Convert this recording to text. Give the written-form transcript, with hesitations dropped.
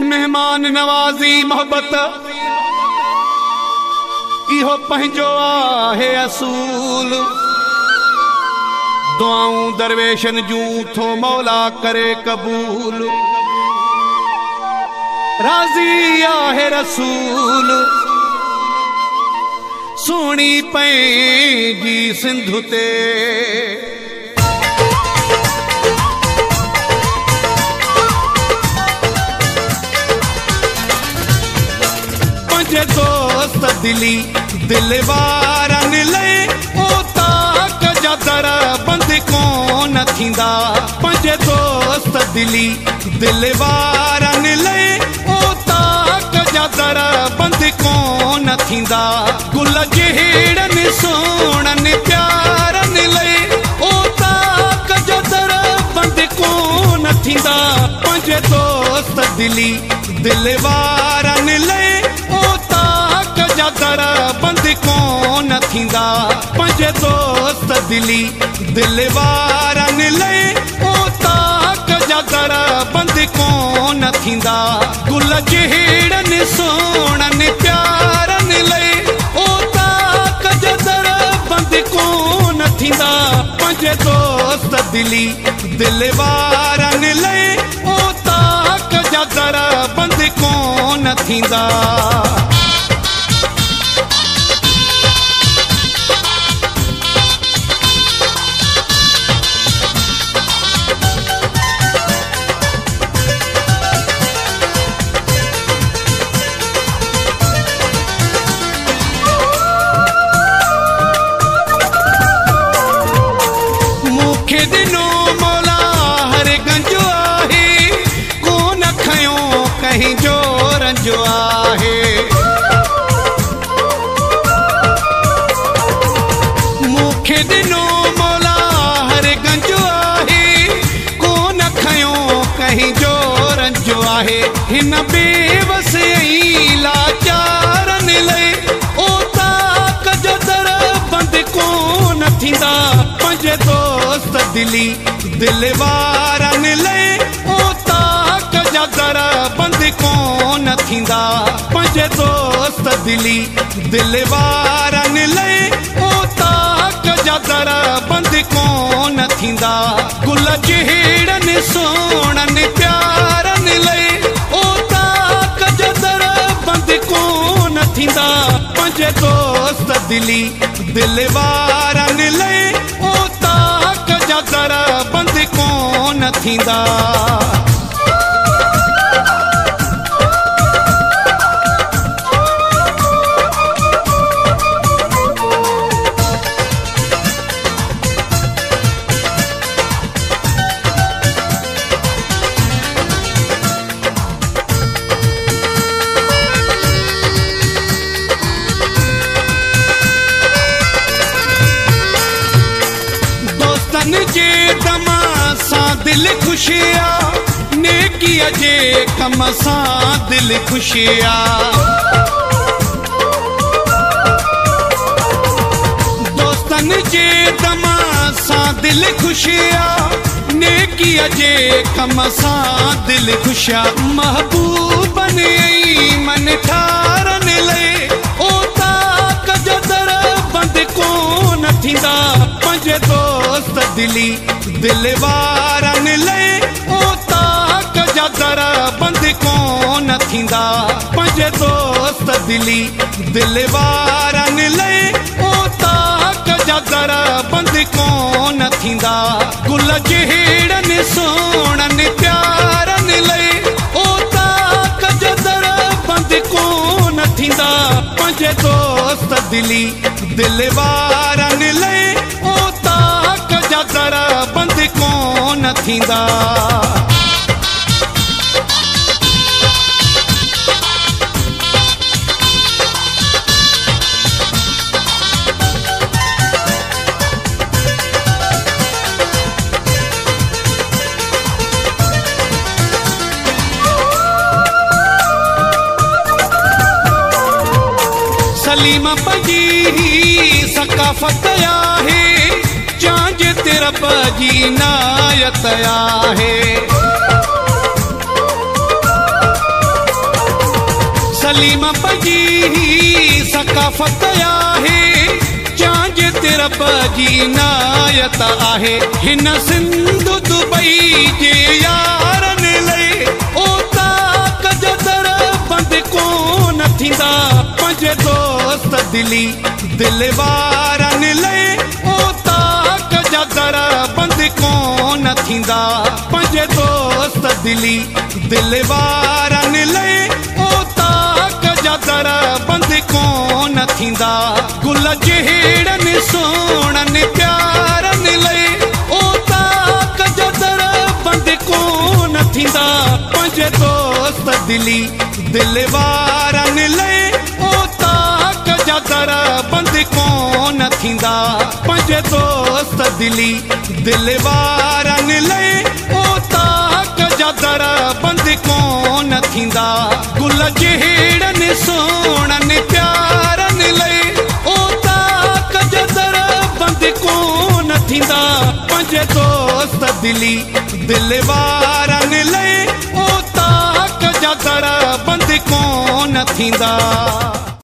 मेहमान नवाजी मोहब्बत इहो पंहिंजो आहे असूल। दुआऊं दरवेशन जूं थो मौला करे कबूल। राज़ी आहे रसूल सोनी पंहिंजी सिंधु ते। पंहिंजे दोस्त दिली दिल वारनि लाइ ओ ताक जा दर बंद कोन थींदा। पंहिंजे दोस्त दिली दिल वारनि लाइ ओ ताक जा दर बंद कोन थींदा। गुल जहिड़नि सोणनि प्यारनि लाइ ओ ताक जा दर बंद कोन थींदा। पंहिंजे दोस्त दिली दिल वारनि लाइ ओ ताक जा दर बंद कोन थींदा। पंहिंजे दोस्त दिली दिल वारनि लाइ ओ ताक जा दर बंद कोन थींदा। गुल जहिड़नि सोणनि प्यारनि लाइ ओ ताक जा दर बंद कोन थींदा। पंहिंजे दोस्त दिली दिल वारनि लाइ ओ ताक जा दर बंद कोन थींदा। हिन बेवस लाचारनि लाइ ओ ताक जा दर बंद कोन थींदा। पंहिंजे दोस्त दिली दिल वारनि लाइ ओ ताक जा दर बंद कोन थींदा। पंहिंजे दोस्त दिली दिल वारनि लाइ ओ ताक जा दर बंद कोन थींदा। गुल जहिड़नि सोणनि प्यारनि लाइ पंहिंजे दोस्त दिली दिल वारनि लाइ ओ ताक जा दर बंद कोन थींदा। जे दम सां दिल खुशिया नेकीअ जे कम सां दिल खुशिया। दोस्तनि जे दम सां दिल खुशिया नेकीअ जे कम सां दिल खुशिया। महबूबनि मन ठारनि लाइ ओ ताक जा दर बंद कोन थींदा। पंहिंजे दोस्त दिली दिल वारनि लाइ ओ ताक जा दर बंद कोन थींदा। पंहिंजे दोस्त दिली दिल वारनि लाइ ओ ताक जा दर बंद कोन थींदा। गुल जहिड़नि सोणनि प्यारनि लाइ ओ ताक जा दर बंद कोन थींदा। पंहिंजे दोस्त दिली दिल वारनि लाइ ओ ताक जा दर बंद कोन थींदा। सलीम पंहिंजी सकाफ़त आहे चांज तेरा जी नायत आहे। तालीम पजी सकाफ़त आहे, चांज तेरा बजी नायत आहे। हिन सिंध दुबई जे यारन लई ओ ताक जो दर बंद कोन थींदा। पंहिंजे दोस्त दिली दिल वारन लई ओ ताक जा दर बंद कोन थींदा। पंहिंजे दोस्त दिली दिल वारन लई ओ ताक जा दर बंद कोन थींदा। गुल जहिड़नि सोणनि प्यारनि लई ओ ताक जा दर बंद कोन थींदा। पंहिंजे दोस्त दिली दिल वारनि लई ओ ताक जा दर बंद कोन थींदा। पंहिंजे दोस्त दिली दिल वारनि लई ओ ताक जा दर बंद कोन थींदा। गुल जहिड़नि सोणनि प्यारनि लई ओ ताक जा दर बंद कोन थींदा। पंहिंजे दोस्त दिली दिल वारनि लई ओ ताक जा दर बंद कोन थींदा।